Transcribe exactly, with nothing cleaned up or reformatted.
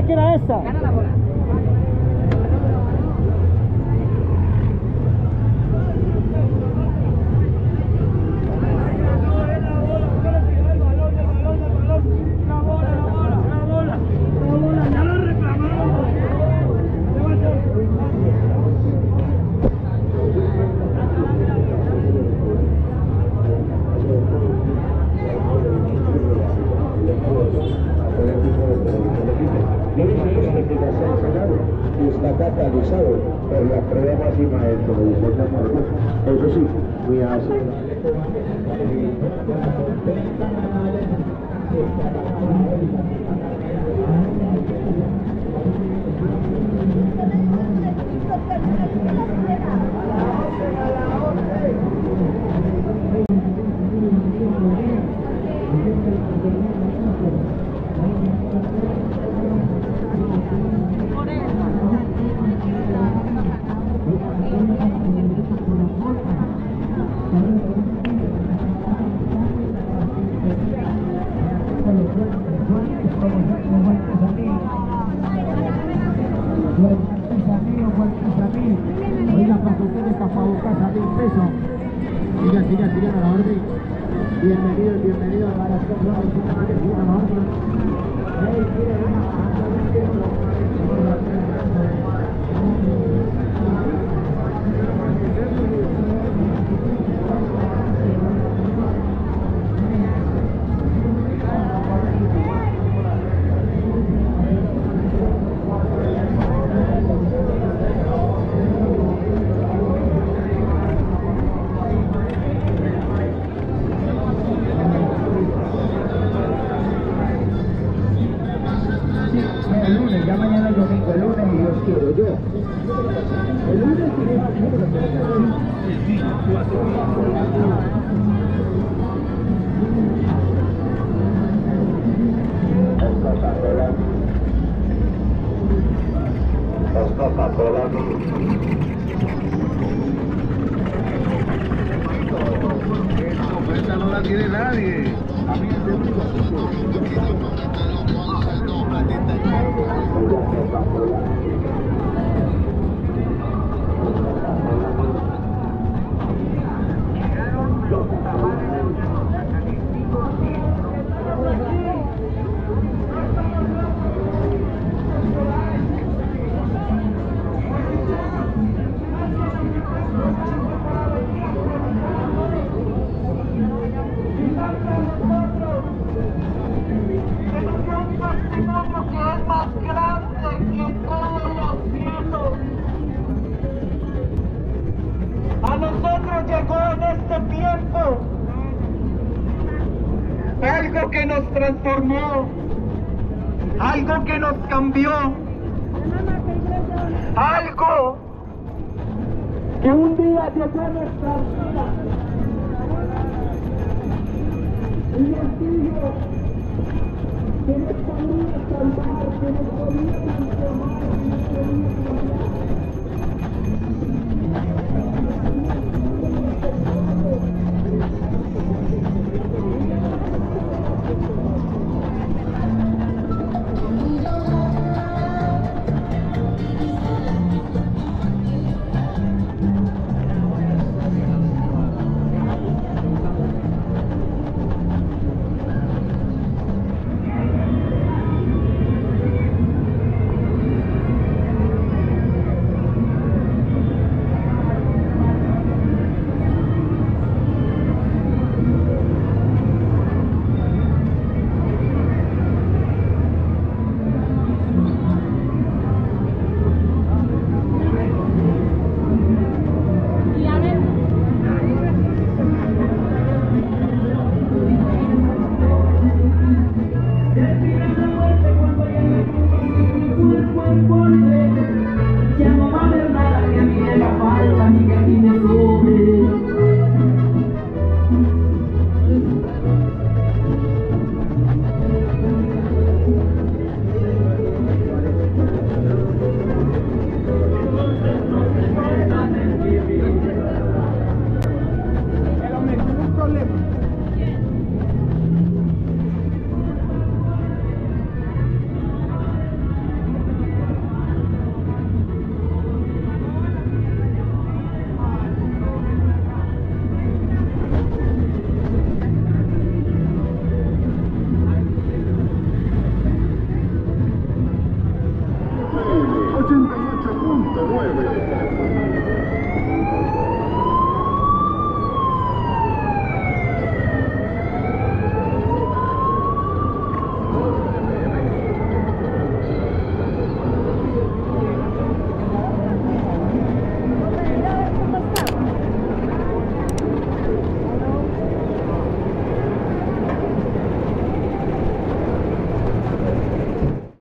sabía que era esa. Gana la bola. Está catalizado por la prueba máxima del televisor de Veracruz. Eso sí, cuidado. Oiga, para que ustedes tapabocas a mil pesos. Siga, siga, siga a la orden. Bienvenido, bienvenido a las personas que sigan a la orden. El lunes, ya mañana es domingo, el lunes y Dios quiero yo. El lunes Esta oferta no la tiene nadie. A mí es de único. A nosotros llegó en este tiempo algo que nos transformó, algo que nos cambió, algo que un día llegó a nuestra vida y nos dijo que nos podía salvar, que nos podía transformar, que nos podía cambiar. Llamo